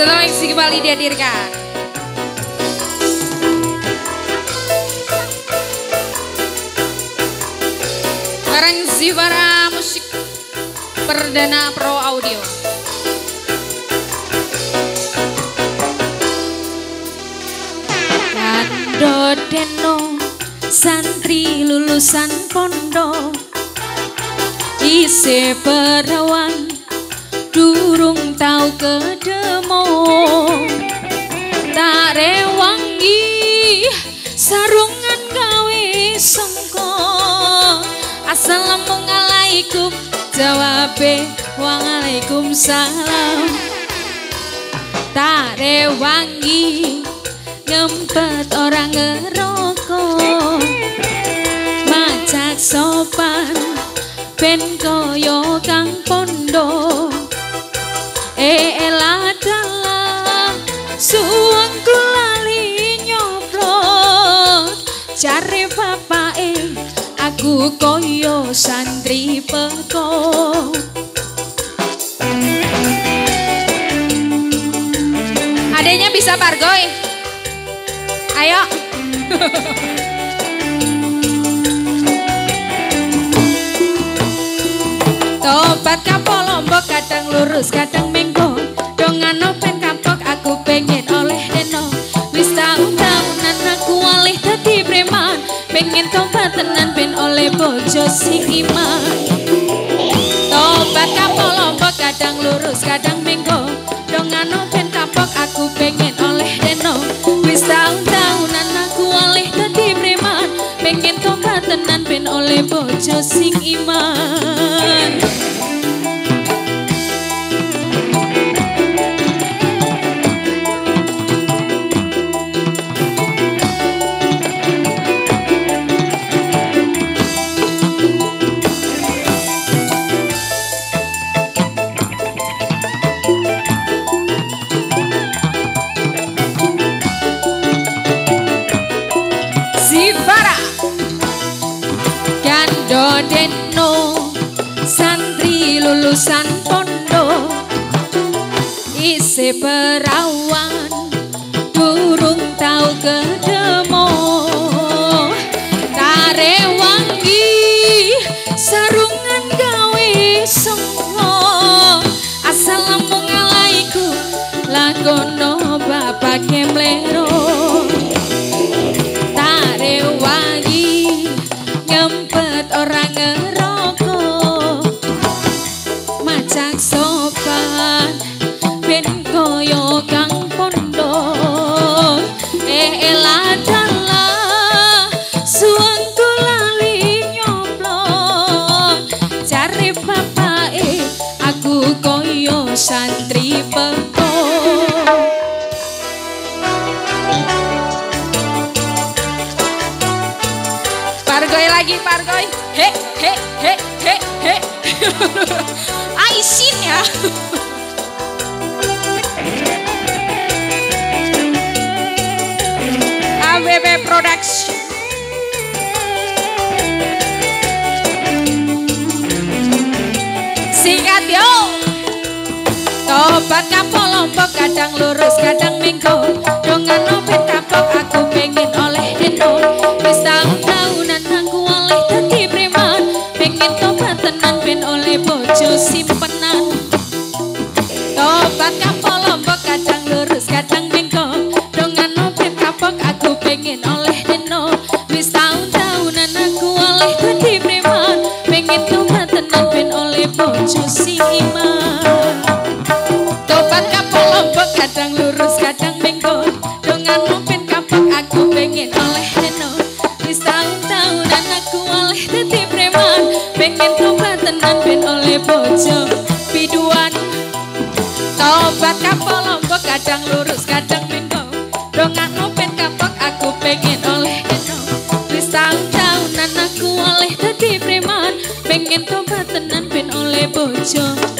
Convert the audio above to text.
Selamat kembali dihadirkan. Barang Zivara musik perdana Pro Audio. Kando deno santri lulusan pondok isi perawan durung tau kedemo tak rewangi sarungan gawe songko assalamualaikum jawabe waalaikumsalam tak rewangi ngempet orang ngerokok macak sopan ben koyo kang pondok elah dalam suwengku lali nyoblok cari bapake aku koyo santri peko adanya bisa pargoy ayo tobat kapal lombok kadang lurus kadang mengko dongan pen kapok aku pengen oleh deno wis tahun-tahunan aku oleh dadi preman pengen tobat tenan ben oleh bojo sing iman tobat kapal lombok kadang lurus kadang mengko dongan pen kapok aku pengen oleh deno wis tahun-tahunan aku oleh dadi preman pengen tobat tenan ben oleh bojo sing iman. Zivara Kando deno santri lulusan pondok isi perawan durung tau kedemo tarewangi sarungan gawe semua assalamualaikum lakono bapak kemlero wangi ngempet orang ngerokok macak sopan ben koyo kang pondok elah dalah suwengku lali nyoblok cari bapake aku koyo santri peko pargoy lagi pargoy he he he he he Aisin ya ABB Production singkat yo tobat kapal lombok kadang lurus kadang mengko dongan open kapok aku pengen oleh deno wis tahun-tahunan aku oleh dadi preman pengen tobat tenan ben oleh bojo simpenan tobat kapal lombok kadang lurus kadang mengko dongan open kapok aku pengen oleh deno wis tahun-tahunan aku oleh dadi preman pengen tobat tenan ben oleh bojo sing iman tobat kapal lombok kadang lurus kadang mengko dongan open kapok aku pengen oleh deno wis tahun-tahunan aku oleh dadi preman pengen tobat tenan ben oleh bojo biduan tobat kapal lombok kadang lurus kadang mengko dongan open kapok aku pengen oleh deno wis tahun-tahunan aku oleh dadi preman pengen tobat tenan ben oleh bojo